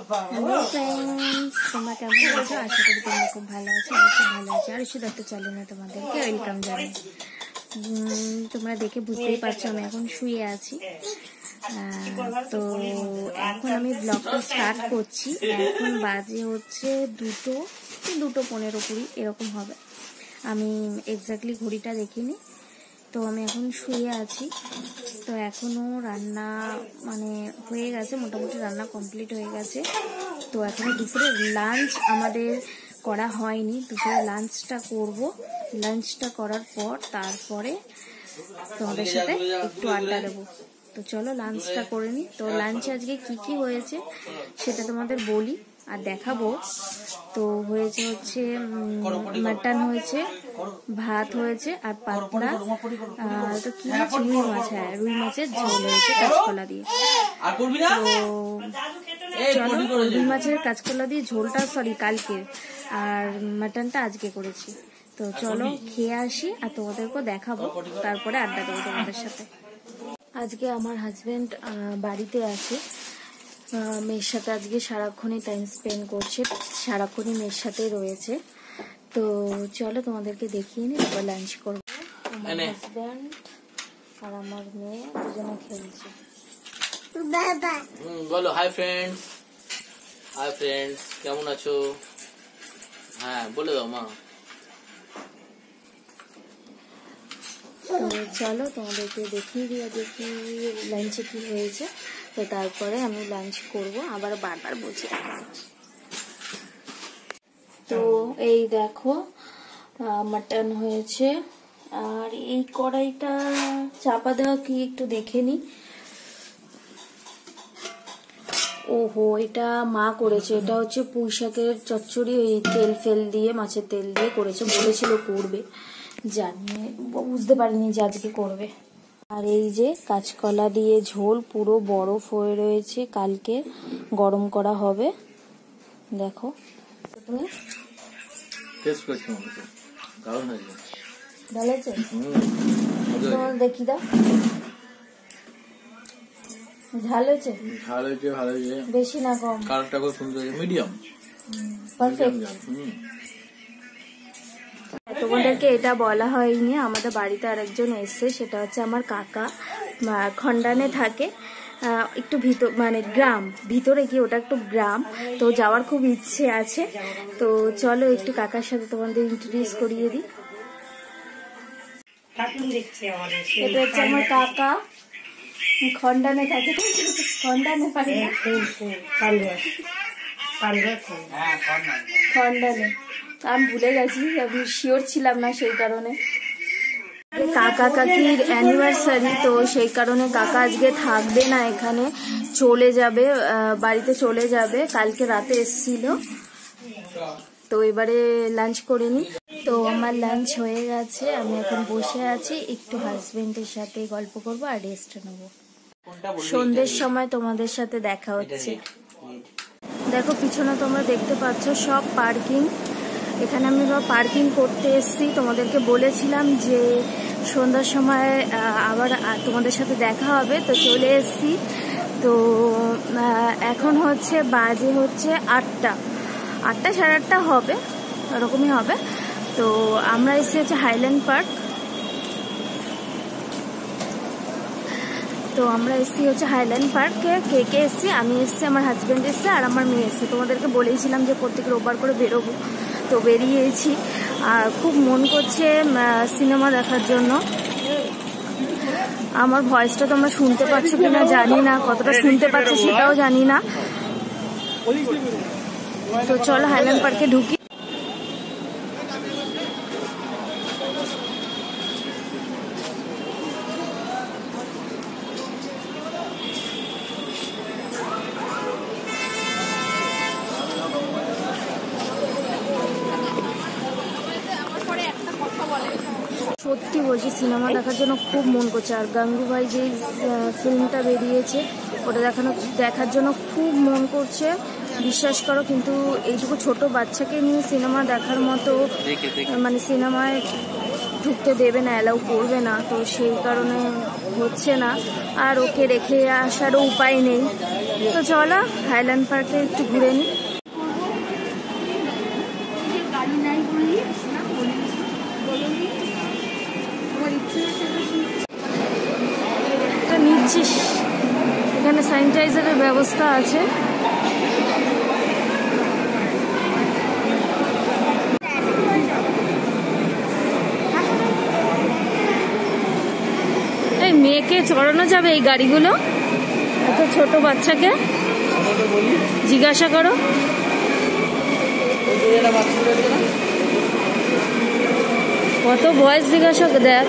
Hello friends, তোমরা কেমন আছো? আশা করি তোমরা খুব ভালো আছো। আমি খুব ভালো আছি। আর শুধু একটা চ্যানেলে তোমাদেরকে ওয়েলকাম জানাই। তোমরা দেখে বুঝতেই পারছো আমি এখন শুয়ে আছি। তো এখন আমি ব্লগটা স্টার্ট করছি। এখন বাজে হচ্ছে 2:15 এরকম হবে। আমি এক্স্যাক্টলি ঘড়িটা দেখিনি। তো আমি এখন শুয়ে আছি। তো এখনো রান্না মানে হয়ে গেছে, মোটামুটি রান্না কমপ্লিট হয়ে গেছে। তো এখনো দুপুরে লাঞ্চ আমাদের করা হয়নি। দুপুরে লাঞ্চটা করব। লাঞ্চটা করার পর তারপরে তোমাদের সাথে একটু আড্ডা দেবো। তো চলো লাঞ্চটা করে নিই। তো লাঞ্চে আজকে কি হয়েছে সেটা তোমাদের বলি আর দেখাবো। তো হয়েছে হচ্ছে মাটন হয়েছে, ভাত হয়েছে আর পাতলা তো কি রুই মাছ, হ্যাঁ রুই মাছের ঝোল হয়েছে কাঁচকলা দিয়ে। তো চলো রুই মাছের কাঁচকলা দিয়ে ঝোলটা কালকের, আর মাটনটা আজকে করেছি। তো চলো খেয়ে আসি আর তোমাদেরকেও দেখাবো, তারপরে আড্ডা দেবো তোমাদের সাথে। আজকে আমার হাজবেন্ড বাড়িতে আছে, মেয়ের সাথে আজকে সারাক্ষণই টাইম স্পেন্ড করছে, সারাক্ষণই মেয়ের সাথে রয়েছে। তো চলো তোমাদেরকে দেখিয়ে নিই, তারপর লাঞ্চ করবো। আমার হাজবেন্ড আর আমার মেয়ে দুজনে খেলছে। বলো হাই ফ্রেন্ডস। হাই ফ্রেন্ডস, কেমন আছো? হ্যাঁ বলে দাও মা। তো চলো তোমাদেরকে দেখিয়ে দিই আজকে কি লাঞ্চে কি হয়েছে। তো তারপরে আমি লাঞ্চ করব, আবার বারবার বলছি। তো এই দেখো মাটন হয়েছে, আর এই কড়াইটা চাপা দেওয়া কি একটু দেখে নি। ওহো, এটা মা করেছে। এটা হচ্ছে পুঁই শাকের চচ্চড়ি, ওই তেল ফেল দিয়ে, মাছের তেল দিয়ে করেছে, বলেছিল করবে, জানিয়ে বুঝতে পারিনি যে আজকে করবে। আর এই যে কাঁচকলা দিয়ে ঝোল, পুরো বরফ হয়ে রয়েছে, কালকে গরম করা হবে। দেখো তুমি টেস্ট করছো দারুণ হয়েছে। ভালো আছে? তোমার দেখি দাও। ঝাল হয়েছে? ঝাল হয়েছে, ভালো হয়েছে। বেশি না কম? কালারটা খুব সুন্দর, মিডিয়াম পারফেক্ট। তোমাদেরকে এটা বলা হয়নি, আমাদের বাড়িতে আরেকজন এসছে, সেটা হচ্ছে আমার কাকা, খন্ডানে থাকে, একটু ভিতর মানে গ্রাম ভিতরে গিয়ে, ওটা একটু গ্রাম। তো যাওয়ার খুব ইচ্ছে আছে। তো চলো একটু কাকার সাথে তোমাদের ইন্ট্রোডিউস করিয়ে দিই। এটা হচ্ছে আমার কাকা, খন্ডানে থাকে। খন্ডানে পারে খন্ডানে, আমি ভুলে গেছি, আমি শিওর ছিলাম না, সেই কারণে। কাকা কাকির অ্যানিভার্সারি, তো সেই কারণে কাকা আজকে থাকবে না এখানে, চলে যাবে বাড়িতে, চলে যাবে। কালকে রাতে এসেছিল। তো এবারে লাঞ্চ করে নি। তো আমার লাঞ্চ হয়ে গেছে, আমি এখন বসে আছি, একটু হাজবেন্ডের সাথে গল্প করবো আর রেস্ট নেবো। সন্ধ্যের সময় তোমাদের সাথে দেখা হচ্ছে। দেখো পিছনে তোমরা দেখতে পাচ্ছ সব পার্কিং। এখানে আমি পার্কিং করতে এসেছি। তোমাদেরকে বলেছিলাম যে সন্ধ্যার সময় আবার তোমাদের সাথে দেখা হবে, তো চলে এসেছি। তো এখন হচ্ছে বাজে হচ্ছে 8টা, 8টা সাড়ে 8টা হবে, এরকমই হবে। তো আমরা এসেছি হচ্ছে হাইল্যান্ড পার্ক। তো আমরা এসেছি হচ্ছে হাইল্যান্ড পার্কে। কে কে এসেছি? আমি এসেছি, আমার হাজব্যান্ড এসেছে আর আমার মেয়ে এসেছে। তোমাদেরকে বলেইছিলাম যে প্রত্যেক রোববার করে বেরোবো, তো বেরিয়েছি। আর খুব মন করছে সিনেমা দেখার জন্য। আমার ভয়েসটা তোমরা শুনতে পাচ্ছ কিনা জানি না, কতটা শুনতে পাচ্ছ সেটাও জানি না। তো চলো হাইল্যান্ড পার্কে ঢুকি। সত্যি বলছি, সিনেমা দেখার জন্য খুব মন করছে। আর গাঙ্গুবাই যে ফিল্মটা বেরিয়েছে, ওটা দেখার জন্য খুব মন করছে, বিশ্বাস করো। কিন্তু এইটুকু ছোট বাচ্চাকে নিয়ে সিনেমা দেখার মতো মানে সিনেমায় ঢুকতে দেবে না, অ্যালাউ করবে না। তো সেই কারণে হচ্ছে না, আর ওকে রেখে আসারও উপায় নেই। তো চলো হাইল্যান্ড পার্কে একটু ঘুরে নিই। নিচ্ছিস, এখানে স্যানিটাইজারের ব্যবস্থা আছে। এই মেয়েকে চড়ানো যাবে এই গাড়িগুলো? এত ছোট বাচ্চাকে জিজ্ঞাসা করো। কত বয়স জিজ্ঞাসা দেখ।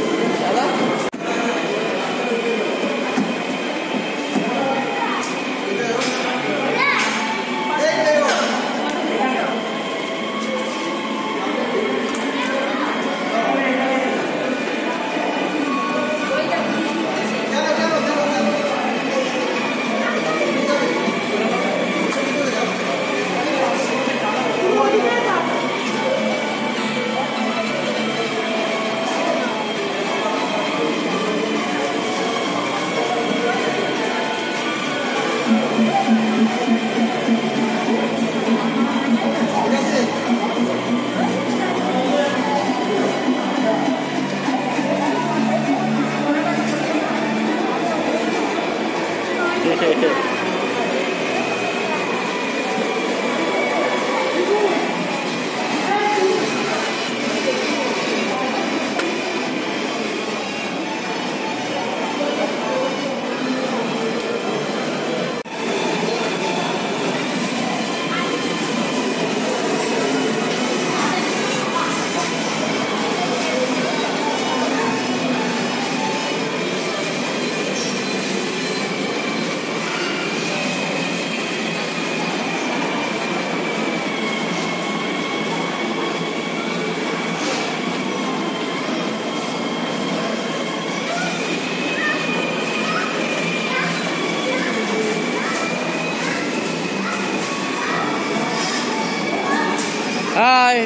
হাই।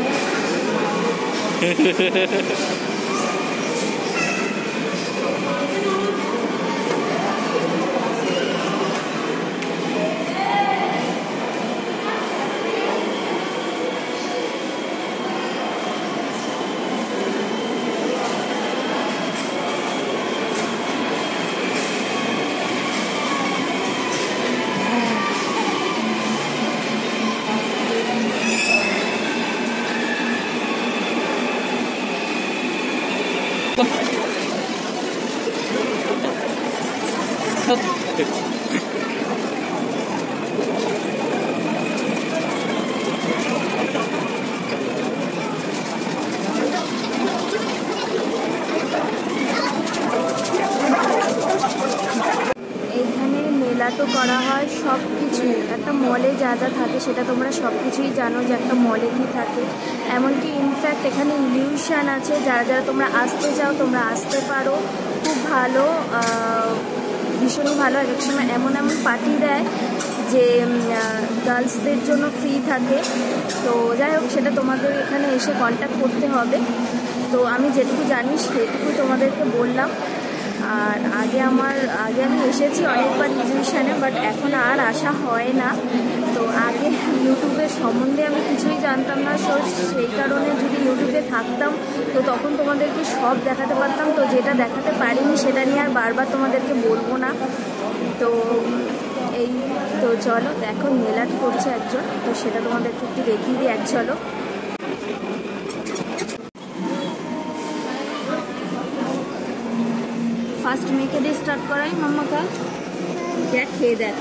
মেলা তো করা হয় সব কিছু, একটা মলে যা যা থাকে সেটা তোমরা সব কিছুই জানো যে একটা মলে কী থাকে। এমনকি ইনফ্যাক্ট এখানে ইলিউশন আছে, যারা যারা তোমরা আসতে চাও তোমরা আসতে পারো, খুব ভালো, ভীষণই ভালো। এক এক সময় এমন এমন পার্টি দেয় যে গার্লসদের জন্য ফ্রি থাকে। তো যাই হোক, সেটা তোমাদের এখানে এসে কন্ট্যাক্ট করতে হবে। তো আমি যেটুকু জানি সেটুকু তোমাদেরকে বললাম। আর আগে আমি এসেছি অনেকবার ইলিউশনে, বাট এখন আর আসা হয় না। তো আগে ইউটিউবের সম্বন্ধে আমি কিছুই জানতাম না, সেই কারণে যদি ইউটিউবে থাকতাম তো তখন তোমাদেরকে সব দেখাতে পারতাম। তো যেটা দেখাতে পারিনি সেটা নিয়ে আর বারবার তোমাদেরকে বলবো না। তো এই তো চলো, দেখো নেল আর্ট করছে একজন, তো সেটা তোমাদেরকে একটু দেখিয়ে দিই। এক চলো, ফার্স্ট মেখে দিয়ে স্টার্ট করাই মাম্মা কা, দেখ খেয়ে দেখ।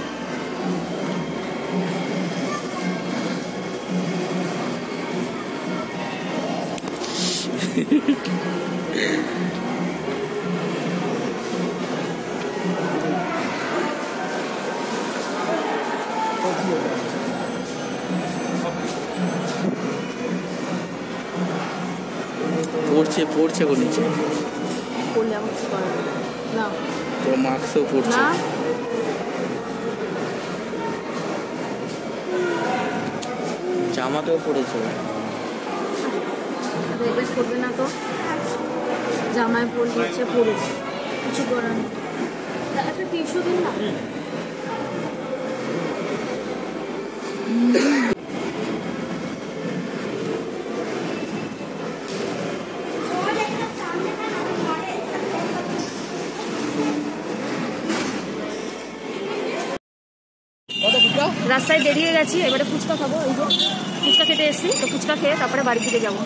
পড়ছে গো নিচে, পড়লে আমার কিছু করার না, তো মাস্কও পড়ছে না, জামাতেও পড়েছে। এবার পড়বে না তো, জামায় পড়লে হচ্ছে পড়েছে। কিছু করার নেই। একটা টিস্যু দিন না। রাস্তায় দেরি হয়ে গেছি, এবারে ফুচকা খাবো। এই যে ফুচকা খেতে এসেছি, তো ফুচকা খেয়ে তারপরে বাড়ির দিকে যাবো।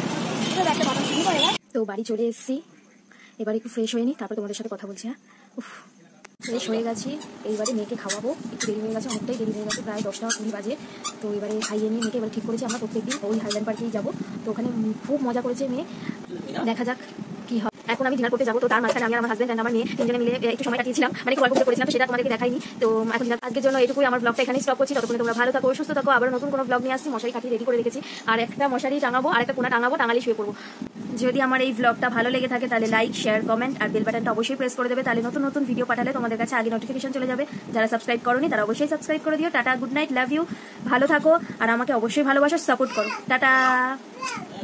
তো বাড়ি চলে এসেছি, এবারে একটু ফ্রেশ হয়ে নি, তারপরে তোমাদের সাথে কথা বলছি। হ্যাঁ, ফ্রেশ হয়ে গেছি, এইবারে মেয়েকে খাওয়াবো। একটু দেরি হয়ে গেছে, অনেকটাই দেরি হয়ে গেছে, প্রায় 10টা 20 বাজে। তো এবারে খাইয়ে নিয়ে মেয়েকে এবার ঠিক করেছি আমরা প্রত্যেকদিন ওই হাইল্যান্ড পার্কেই যাবো। তো ওখানে খুব মজা করেছে মেয়ে, দেখা যাক কি হয়। এখন আমি ডিনার করতে যাবো, তো তার মাঝখানে আমি আমার হাজবেন্ড আর আমার মেয়ে তিনজনে মিলে একটু সময় কাটিয়েছিলাম, মানে একটু গল্প করেছিলাম, সেটা তোমাদেরকে দেখাইনি। তো এখন আজকের জন্য এটুকুই, আমার ব্লগটা এখানেই স্টপ করছি। ততক্ষণ তোমরা ভালো থাকো, সুস্থ থাকো। আবার নতুন কোনো ব্লগ নিয়ে আসছি, মশারি কাটিয়ে রেডি করে রেখেছি, আর একটা মশারি টাঙাবো আর একটা কোনা টাঙাবো, টাঙালি শুয়ে পড়বো। যদি আমার এই ব্লগটা ভালো লেগে থাকে তাহলে লাইক, শেয়ার, কমেন্ট আর বেল বাটনটা অবশ্যই প্রেস করে দেবে, তাহলে নতুন নতুন ভিডিও পাঠালে তোমাদের কাছে আগে নোটিফিকেশন চলে যাবে। যারা সাবস্ক্রাইব করোনি তারা অবশ্যই সাবস্ক্রাইব করে দিও। Tata, good night, love you, ভালো থাকো আর আমাকে অবশ্যই ভালোবাসো, সাপোর্ট করো। টাটা।